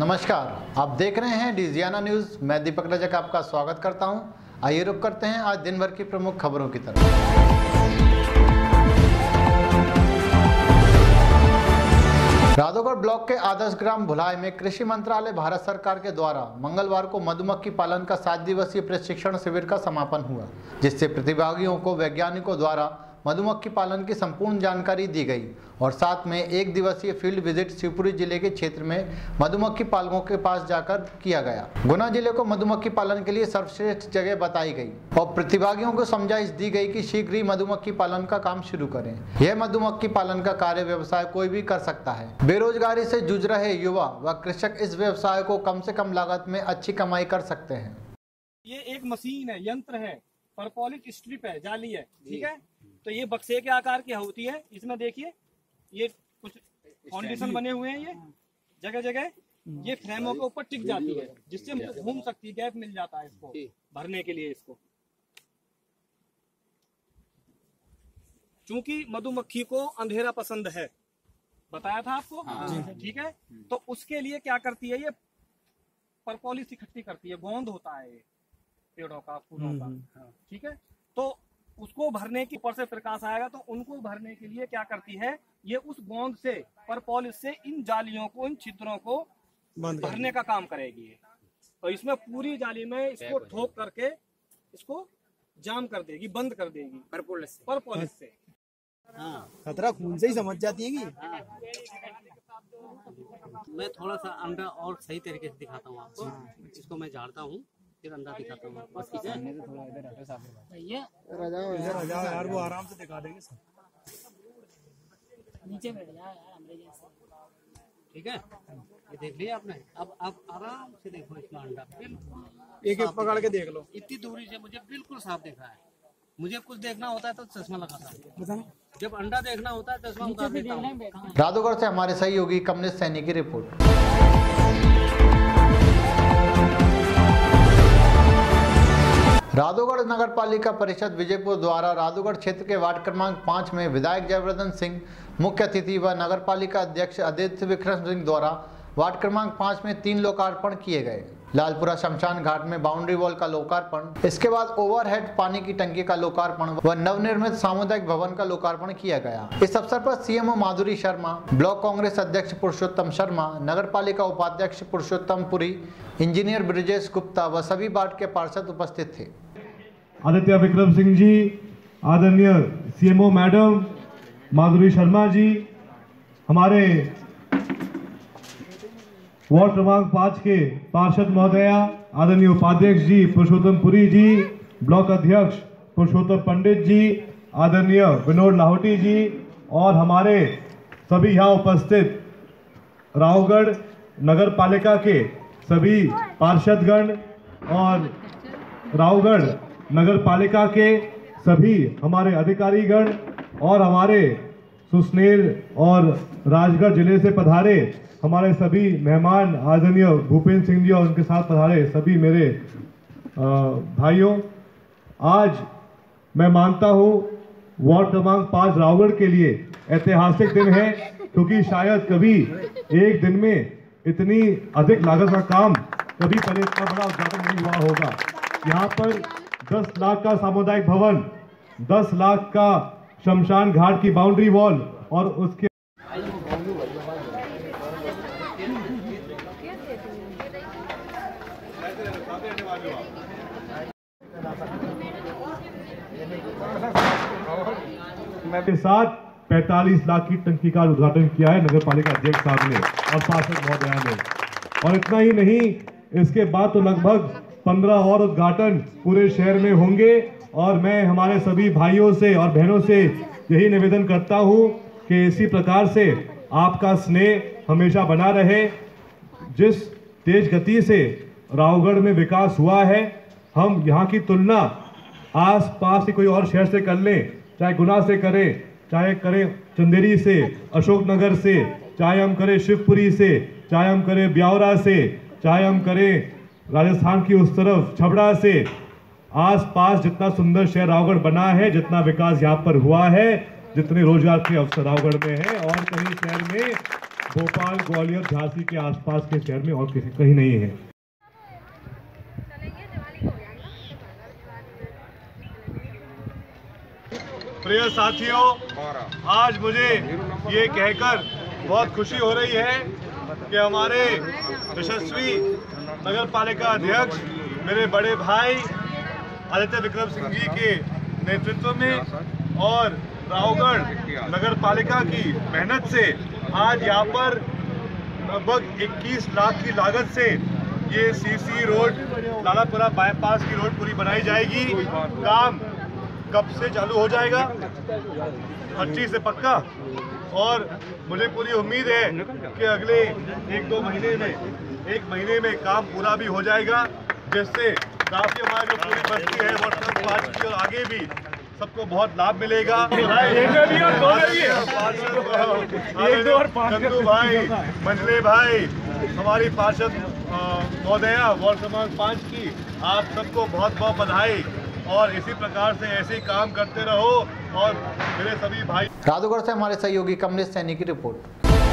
नमस्कार, आप देख रहे हैं डिजियाना न्यूज़। मैं दीपक रजक आपका स्वागत करता हूं। आइए रुक करते हैं आज दिन भर की प्रमुख खबरों की तरफ। राधोगढ़ ब्लॉक के आदर्श ग्राम भुलाय में कृषि मंत्रालय भारत सरकार के द्वारा मंगलवार को मधुमक्खी पालन का 7 दिवसीय प्रशिक्षण शिविर का समापन हुआ, जिससे प्रतिभागियों को वैज्ञानिकों द्वारा मधुमक्खी पालन की संपूर्ण जानकारी दी गई और साथ में 1 दिवसीय फील्ड विजिट शिवपुरी जिले के क्षेत्र में मधुमक्खी पालकों के पास जाकर किया गया। गुना जिले को मधुमक्खी पालन के लिए सर्वश्रेष्ठ जगह बताई गई और प्रतिभागियों को समझाइश दी गई कि शीघ्र ही मधुमक्खी पालन का काम शुरू करें। यह मधुमक्खी पालन का कार्य व्यवसाय कोई भी कर सकता है। बेरोजगारी से जूझ रहे युवा व कृषक इस व्यवसाय को कम से कम लागत में अच्छी कमाई कर सकते हैं। ये एक मशीन है, यंत्र है, परपोलिक स्ट्रिप है, जाली है, ठीक है। तो ये बक्से के आकार की होती है। इसमें देखिए ये कुछ फाउंडेशन बने हुए हैं, ये जगह जगह ये फ्रेमों के ऊपर टिक जाती है, जिससे घूम सकती है, गैप मिल जाता है इसको भरने के लिए। इसको चूंकि मधुमक्खी को अंधेरा पसंद है, बताया था आपको, ठीक है। तो उसके लिए क्या करती है, ये परपोलिस इकट्ठी करती है, गोंद होता है ये पेड़ों का, फूलों का, ठीक है। तो उसको भरने के ऊपर से प्रकाश आएगा, तो उनको भरने के लिए क्या करती है, ये उस गोंद से, परपोलिस से इन जालियों को, इन छिद्रों को भरने का काम करेगी। तो इसमें पूरी जाली में इसको ठोक करके इसको जाम कर देगी, बंद कर देगी परपोलिस से। खतरा खून से ही समझ जाती है कि मैं थोड़ा सा अंडा और सही तरीके से दिखाता हूँ आपको। इसको मैं झाड़ता हूँ, फिर अंडा दिखाता हूँ। बस रजा यार, वो आराम से दिखा देंगे सब। नीचे बैठ जाओ यार, हमरे जैसे, ठीक है। ये देख लिया आपने। अब आराम से देखो इसमें अंडा, बिल्कुल एक पकड़ के देख लो। इतनी दूरी से मुझे बिल्कुल साफ दिख रहा है। मुझे कुछ देखना होता है तो चश्मा लगाता हूँ, जब अंडा देखना होता है चश्मा उतार देता हूँ। राधोगढ़ से हमारे सहयोगी कमलेश सैनी की रिपोर्ट। राधोगढ़ नगर पालिका परिषद विजयपुर द्वारा राधोगढ़ क्षेत्र के वार्ड क्रमांक 5 में विधायक जयवर्धन सिंह मुख्य अतिथि व नगर पालिका अध्यक्ष आदित्य विक्रम सिंह द्वारा वार्ड क्रमांक 5 में 3 लोकार्पण किए गए। लालपुरा शमशान घाट में बाउंड्री वॉल का लोकार्पण, इसके बाद ओवरहेड पानी की टंकी का लोकार्पण व नवनिर्मित सामुदायिक भवन का लोकार्पण किया गया। इस अवसर पर सीएमओ माधुरी शर्मा, ब्लॉक कांग्रेस अध्यक्ष पुरुषोत्तम शर्मा, नगर पालिका उपाध्यक्ष पुरुषोत्तम पुरी, इंजीनियर ब्रिजेश गुप्ता व सभी वार्ड के पार्षद उपस्थित थे। आदित्य विक्रम सिंह जी, आदरणीय सीएमओ मैडम माधुरी शर्मा जी, हमारे वार्ड क्रमांक 5 के पार्षद महोदया आदरणीय उपाध्यक्ष जी पुरुषोत्तम पुरी जी, ब्लॉक अध्यक्ष पुरुषोत्तम पंडित जी, आदरणीय विनोद लाहौटी जी और हमारे सभी यहाँ उपस्थित रावगढ़ नगर पालिका के सभी पार्षदगण और रावगढ़ नगर पालिका के सभी हमारे अधिकारीगण और हमारे सुसनेर और राजगढ़ जिले से पधारे हमारे सभी मेहमान, आदरणीय भूपेंद्र सिंह जी और उनके साथ पधारे सभी मेरे भाइयों, आज मैं मानता हूँ वार्ड क्रमांक 5 रावगढ़ के लिए ऐतिहासिक दिन है, क्योंकि शायद कभी एक दिन में इतनी अधिक लागत का काम कभी पहले इतना बड़ा उद्घाटन नहीं हुआ होगा। यहाँ पर 10 लाख का सामुदायिक भवन, 10 लाख का शमशान घाट की बाउंड्री वॉल और उसके के साथ 45 लाख की टंकी का उद्घाटन किया है नगर पालिका अध्यक्ष साहब ने और पार्षद महोदया ने। और इतना ही नहीं, इसके बाद तो लगभग 15 और उद्घाटन पूरे शहर में होंगे। और मैं हमारे सभी भाइयों से और बहनों से यही निवेदन करता हूं कि इसी प्रकार से आपका स्नेह हमेशा बना रहे। जिस तेज गति से रावगढ़ में विकास हुआ है, हम यहाँ की तुलना आस पास के कोई और शहर से कर लें, चाहे गुना से करें, चाहे करें चंदेरी से, अशोकनगर से, चाहे हम करें शिवपुरी से, चाहे हम करें ब्यावरा से, चाहे हम करें राजस्थान की उस तरफ छबड़ा से, आसपास जितना सुंदर शहर रावगढ़ बना है, जितना विकास यहाँ पर हुआ है, जितने रोजगार के अवसर रावगढ़ में है और कहीं शहर में भोपाल, ग्वालियर, झांसी के आसपास के शहर में और किसी कहीं नहीं है। प्रिय साथियों, आज मुझे ये कहकर बहुत खुशी हो रही है कि हमारे यशस्वी नगर पालिका अध्यक्ष मेरे बड़े भाई आदित्य विक्रम सिंह जी के नेतृत्व में और रावगढ़ नगर पालिका की मेहनत से आज यहाँ पर लगभग 21 लाख की लागत से ये सीसी रोड लालापुरा बाईपास की रोड पूरी बनाई जाएगी। काम कब से चालू हो जाएगा? 25 से पक्का। और मुझे पूरी उम्मीद है कि अगले 1-2 महीने में काम पूरा भी हो जाएगा, जिससे काफी हमारी जो पूरी बस्ती है वर्तमान 5 की और आगे भी सबको बहुत लाभ मिलेगा। चंदू भाई, मंजले भाई, हमारी पार्षद महोदया वार्ड क्रमांक 5 की, आप सबको बहुत बहुत बधाई और इसी प्रकार से ऐसे काम करते रहो। और मेरे सभी भाई। राधोगढ़ से हमारे सहयोगी कमलेश सैनी की रिपोर्ट।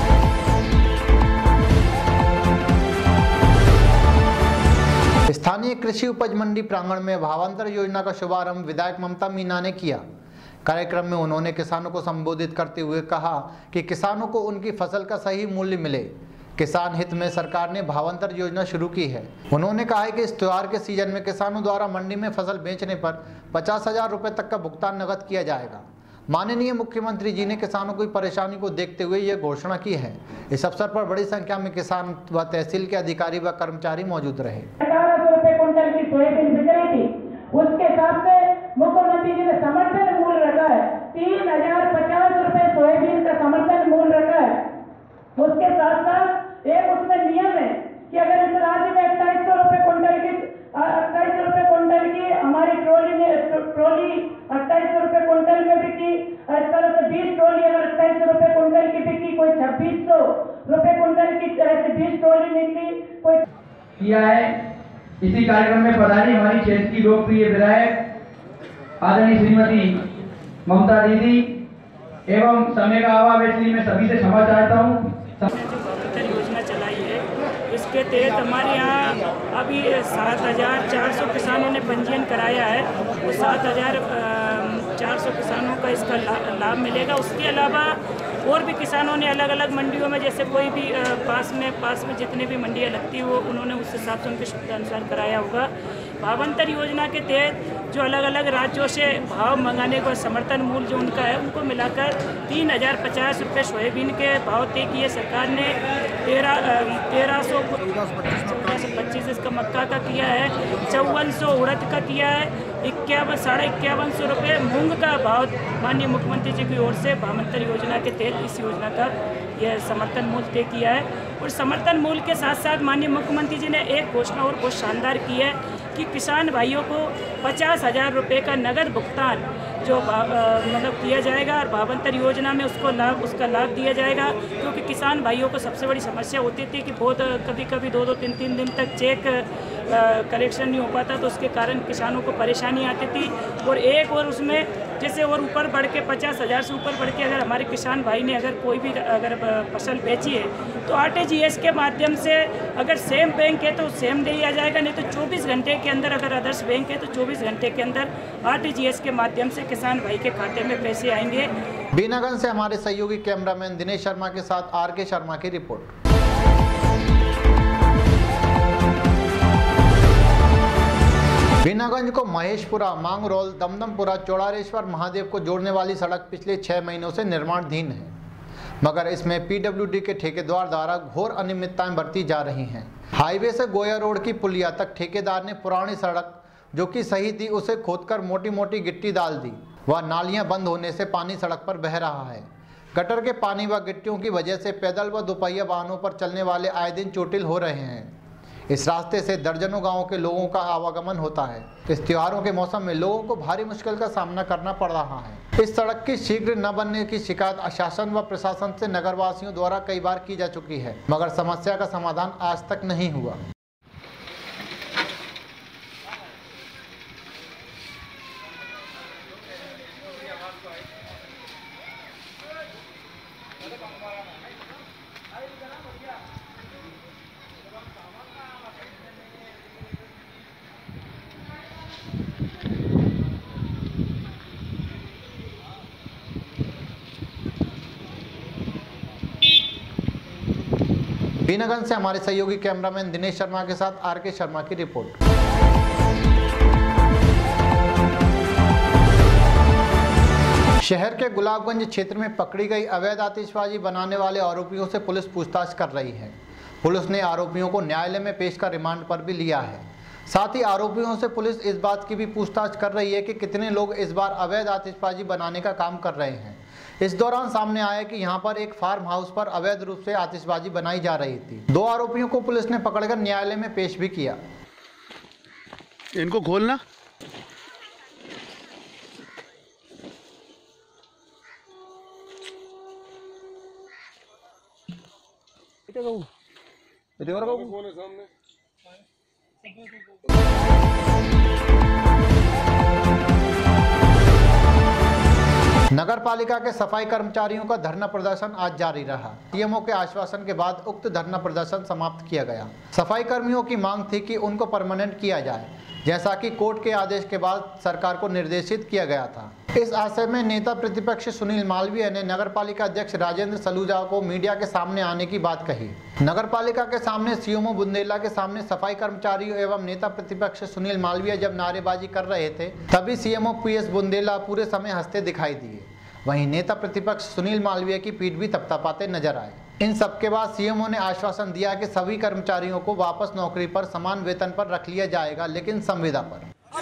स्थानीय कृषि उपज मंडी प्रांगण में भावांतर योजना का शुभारंभ विधायक ममता मीना ने किया। कार्यक्रम में उन्होंने किसानों को संबोधित करते हुए कहा कि किसानों को उनकी फसल का सही मूल्य मिले। किसान हित में सरकार ने भावांतर योजना शुरू की है। उन्होंने कहा है कि इस त्योहार के सीजन में किसानों द्वारा मंडी में फसल बेचने पर 50,000 रुपये तक का भुगतान नकद किया जाएगा। माननीय मुख्यमंत्री जी ने किसानों की परेशानी को देखते हुए यह घोषणा की है। इस अवसर पर बड़ी संख्या में किसान व तहसील के अधिकारी व कर्मचारी मौजूद रहे। 1800 रुपए क्विंटल की सोयाबीन बिक रही थी, उसके हिसाब से मुख्यमंत्री जी ने समर्थन मूल्य रखा है 3050 रुपए सोयाबीन का समर्थन मूल्य रखा है। उसके साथ साथ एक उसमें नियम है कि अगर इस राज्य में 2800 रुपए क्विंटल की हमारी ट्रॉली 2800 रुपए क्विंटल में बिकी, इस तरह से 20 ट्रॉली अगर 2800 रुपए क्विंटल की बिकी, कोई 2600 रुपए क्विंटल की ऐसे 20 ट्रॉली निकली, कोई किया है। इसी कार्यक्रम में पधारी हमारी क्षेत्र की लोकप्रिय विधायक आदरणीय श्रीमती ममता दीदी एवं समय का अभाव है इसलिए मैं सभी से क्षमा चाहता हूँ। योजना चलाई है, इसके तहत हमारे यहाँ अभी 7,400 किसानों ने पंजीयन कराया है। वो 7,400 किसानों का इसका लाभ मिलेगा। उसके अलावा और भी किसानों ने अलग अलग मंडियों में, जैसे कोई भी पास में जितने भी मंडियाँ लगती हो उन्होंने उस हिसाब से उनके सुविधा अनुसार कराया होगा। भावांतर योजना के तहत जो अलग अलग राज्यों से भाव मंगाने का समर्थन मूल्य जो उनका है उनको मिलाकर 3,050 रुपये सोयाबीन के भाव तय किए सरकार ने। 1325 इसका मक्का का किया है, 5400 उड़द का किया है, 51,550 रुपये मूंग का भाव माननीय मुख्यमंत्री जी की ओर से भावांतर योजना के तहत इस योजना का यह समर्थन मूल्य तय किया है। और समर्थन मूल्य के साथ साथ माननीय मुख्यमंत्री जी ने एक घोषणा और बहुत शानदार की है कि किसान भाइयों को 50,000 रुपये का नगद भुगतान जो मतलब किया जाएगा और भावांतर योजना में उसका लाभ दिया जाएगा। क्योंकि किसान भाइयों को सबसे बड़ी समस्या होती थी कि बहुत कभी 2-2, 3-3 दिन तक चेक कलेक्शन नहीं हो पाता, तो उसके कारण किसानों को परेशानी आती थी। और एक और उसमें जैसे और ऊपर बढ़ के 50,000 से ऊपर बढ़ के अगर हमारे किसान भाई ने अगर कोई भी अगर फसल बेची है तो RTGS के माध्यम से अगर सेम बैंक है तो सेम दे दिया जाएगा, नहीं तो 24 घंटे के अंदर, अगर अदर्स बैंक है तो 24 घंटे के अंदर RTGS के माध्यम से किसान भाई के खाते में पैसे आएंगे। बीनागंज से हमारे सहयोगी कैमरामैन दिनेश शर्मा के साथ RK शर्मा की रिपोर्ट। बीनागंज को महेशपुरा, मांगरोल, दमदमपुरा, चौड़ारेश्वर महादेव को जोड़ने वाली सड़क पिछले 6 महीनों से निर्माणाधीन है, मगर इसमें PWD के ठेकेदार द्वारा घोर अनियमितताएं बरती जा रही हैं। हाईवे से गोया रोड की पुलिया तक ठेकेदार ने पुरानी सड़क जो कि सही थी उसे खोदकर मोटी मोटी गिट्टी डाल दी व नालियां बंद होने से पानी सड़क पर बह रहा है। गटर के पानी व गिट्टियों की वजह से पैदल व दोपहिया वाहनों पर चलने वाले आए दिन चोटिल हो रहे हैं। इस रास्ते से दर्जनों गांवों के लोगों का आवागमन होता है। इस त्योहारों के मौसम में लोगों को भारी मुश्किल का सामना करना पड़ रहा है। इस सड़क की शीघ्र न बनने की शिकायत शासन व प्रशासन से नगरवासियों द्वारा कई बार की जा चुकी है, मगर समस्या का समाधान आज तक नहीं हुआ। बीनागंज से हमारे सहयोगी कैमरामैन दिनेश शर्मा के साथ आर.के. शर्मा की रिपोर्ट। शहर के गुलाबगंज क्षेत्र में पकड़ी गई अवैध आतिशबाजी बनाने वाले आरोपियों से पुलिस पूछताछ कर रही है। पुलिस ने आरोपियों को न्यायालय में पेश कर रिमांड पर भी लिया है। साथ ही आरोपियों से पुलिस इस बात की भी पूछताछ कर रही है कि कितने लोग इस बार अवैध आतिशबाजी बनाने का काम कर रहे हैं। इस दौरान सामने आया कि यहां पर एक फार्म हाउस पर अवैध रूप से आतिशबाजी बनाई जा रही थी। 2 आरोपियों को पुलिस ने पकड़कर न्यायालय में पेश भी किया। इनको खोलना नगर पालिका के सफाई कर्मचारियों का धरना प्रदर्शन आज जारी रहा। सीएमओ के आश्वासन के बाद उक्त धरना प्रदर्शन समाप्त किया गया। सफाई कर्मियों की मांग थी कि उनको परमानेंट किया जाए, जैसा कि कोर्ट के आदेश के बाद सरकार को निर्देशित किया गया था। इस आशय में नेता प्रतिपक्ष सुनील मालवीय ने नगर पालिका अध्यक्ष राजेंद्र सलूजा को मीडिया के सामने आने की बात कही। नगर पालिका के सामने सीएमओ बुंदेला के सामने सफाई कर्मचारियों एवं नेता प्रतिपक्ष सुनील मालवीय जब नारेबाजी कर रहे थे, तभी सीएमओ पीएस बुंदेला पूरे समय हंसते दिखाई दिए। वहीं नेता प्रतिपक्ष सुनील मालवीय की पीठ भी थपथपाते नजर आए। इन सबके बाद सीएमओ ने आश्वासन दिया कि सभी कर्मचारियों को वापस नौकरी पर समान वेतन पर रख लिया जाएगा, लेकिन संविदा पर।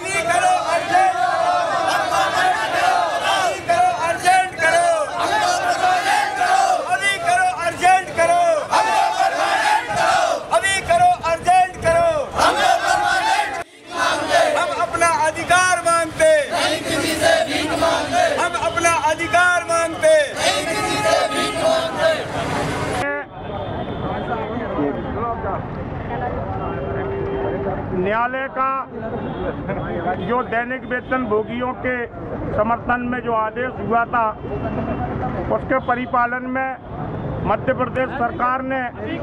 न्यायालय का जो दैनिक वेतन भोगियों के समर्थन में जो आदेश हुआ था, उसके परिपालन में मध्य प्रदेश सरकार ने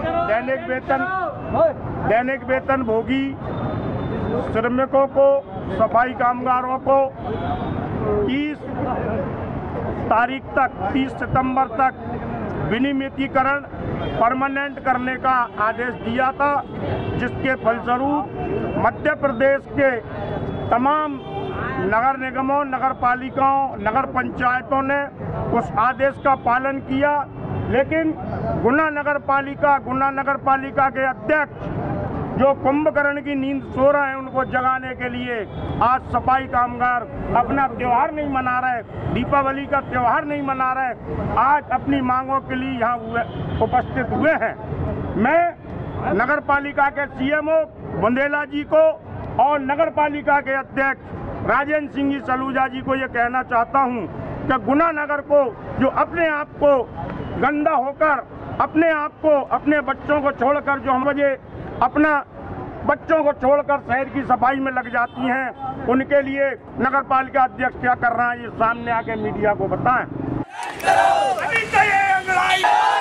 दैनिक वेतन भोगी श्रमिकों को, सफाई कामगारों को 30 तारीख तक, 30 सितंबर तक विनियमितीकरण परमानेंट करने का आदेश दिया था, जिसके फलस्वरूप मध्य प्रदेश के तमाम नगर निगमों, नगर पालिकाओं, नगर पंचायतों ने उस आदेश का पालन किया। लेकिन गुना नगर पालिका के अध्यक्ष जो कुंभकर्ण की नींद सो रहे हैं, उनको जगाने के लिए आज सफाई कामगार अपना त्योहार नहीं मना रहे, दीपावली का त्योहार नहीं मना रहे, आज अपनी मांगों के लिए यहाँ उपस्थित हुए हैं। मैं नगर पालिका के सीएमओ बुंदेला जी को और नगर पालिका के अध्यक्ष राजेंद्र सिंह जी सलूजा जी को ये कहना चाहता हूँ कि गुना नगर को जो अपने आप को गंदा होकर, अपने आप को, अपने बच्चों को छोड़कर, जो हम बजे अपना बच्चों को छोड़कर शहर की सफाई में लग जाती हैं, उनके लिए नगर पालिका अध्यक्ष क्या कर रहा है, ये सामने आके मीडिया को बताएं। अभी तो ये अंगड़ाई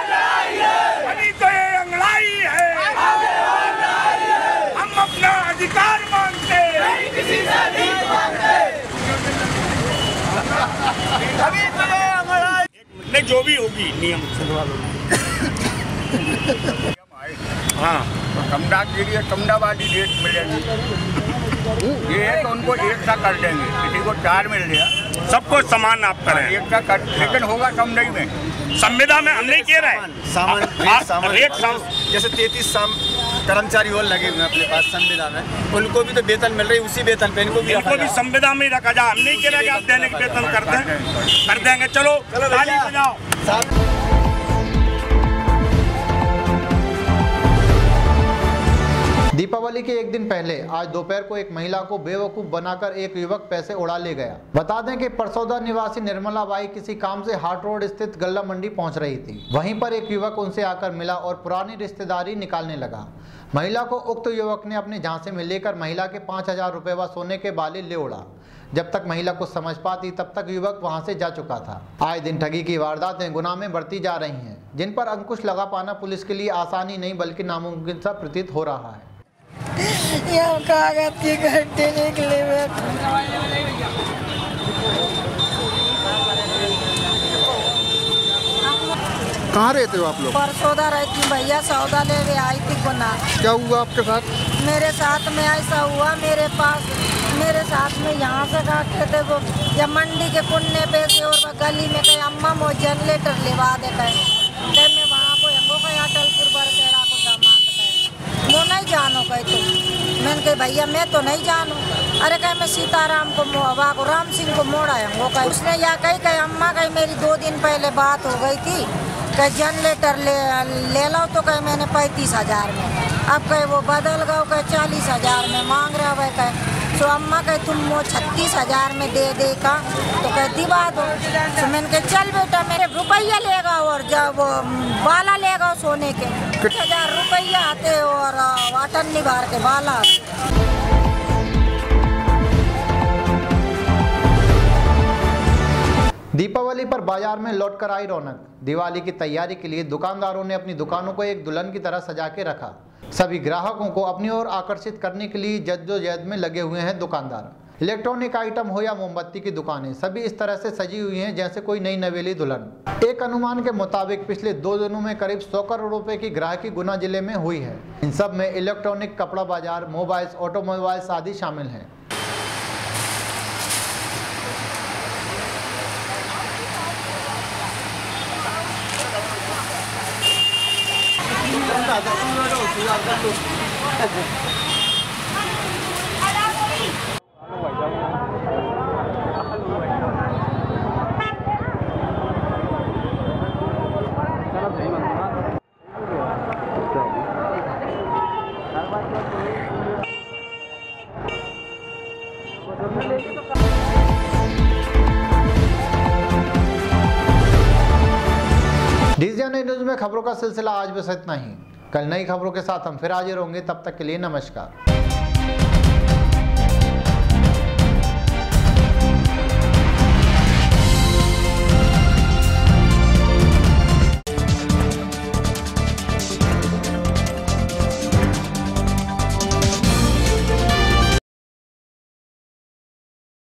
है, हम अपना अधिकार मांगते हैं, अभी तो ये अंगड़ाई नहीं, जो भी होगी नियम हाँ, कमडा के लिए कमडावादी रेट मिलेगी। ये है तो उनको एक सा कर देंगे, किसी को 4 मिल गया, सबको समान आप करें, एक सा कर, लेकिन होगा कम नहीं में। संविदा में हम नहीं कह रहे सामान रेट जैसे 33 कर्मचारी और लगे हुए अपने पास संविदा में, उनको भी तो वेतन मिल रही है, उसी वेतन पे इनको भी संविदा में रखा जाए। हम नहीं कह रहे कि आप दैनिक वेतन कर देंगे। चलो ताली बजाओ। दीपावली के एक दिन पहले आज दोपहर को एक महिला को बेवकूफ बनाकर एक युवक पैसे उड़ा ले गया। बता दें कि परसौदा निवासी निर्मला बाई किसी काम से हाट रोड स्थित गल्ला मंडी पहुंच रही थी। वहीं पर एक युवक उनसे आकर मिला और पुरानी रिश्तेदारी निकालने लगा। महिला को उक्त युवक ने अपने झांसे में लेकर महिला के 5000 रुपए व सोने के बाले ले उड़ा। जब तक महिला को समझ पाती तब तक युवक वहां से जा चुका था। आए दिन ठगी की वारदातें गुना में बढ़ती जा रही हैं, जिन पर अंकुश लगा पाना पुलिस के लिए आसानी नहीं बल्कि नामुमकिन सा प्रतीत हो रहा है। यहाँ कागज के घंटे निकले कहाँ रहते हो आप लोग? परसौदा रहती हूँ भैया, सौदा ले आई थी गुना। क्या हुआ आपके साथ? मेरे साथ में ऐसा हुआ, मेरे साथ में यहाँ से काटते थे वो, या मंडी के पुण्य पे से और गली में कहीं अम्मा वो जनरेटर लेवा दे कहे मैं वहाँ को हमको कहीं अटलपुर बरखेड़ा को दामाद कहे वो नहीं जानो कहे तो मैंने कहा भैया मैं तो नहीं जानू। अरे कहे मैं सीताराम को मोहबा को राम सिंह को मोड़ा है वो कहे। उसने या कही अम्मा कही मेरी 2 दिन पहले बात हो गई थी, कहे जनरेटर ले लो तो कहे मैंने 35,000 में, अब कहे वो बदल गए कहे 40,000 में मांग रहा है कहे। तो अम्मा कहे तुम वो 36,000 में दे का, तो कहे दिवा दो। तो मैंने कहा चल बेटा मेरे रुपया लेगा और जब वो बाला लेगा सोने के 1000 रुपया आते और वाटन निभार के बाला। दीपावली पर बाजार में लौट कर आई रौनक। दिवाली की तैयारी के लिए दुकानदारों ने अपनी दुकानों को एक दुल्हन की तरह सजा के रखा। सभी ग्राहकों को अपनी ओर आकर्षित करने के लिए जद्दोजहद में लगे हुए हैं दुकानदार। इलेक्ट्रॉनिक आइटम हो या मोमबत्ती की दुकानें, सभी इस तरह से सजी हुई हैं जैसे कोई नई नवेली दुल्हन। एक अनुमान के मुताबिक पिछले 2 दिनों में करीब 100 करोड़ रुपए की ग्राहकी गुना जिले में हुई है। इन सब में इलेक्ट्रॉनिक, कपड़ा बाजार, मोबाइल्स, ऑटोमोबाइल्स आदि शामिल हैं। डीजीएनए न्यूज में खबरों का सिलसिला आज बस इतना ही। कल नई खबरों के साथ हम फिर हाजिर होंगे, तब तक के लिए नमस्कार।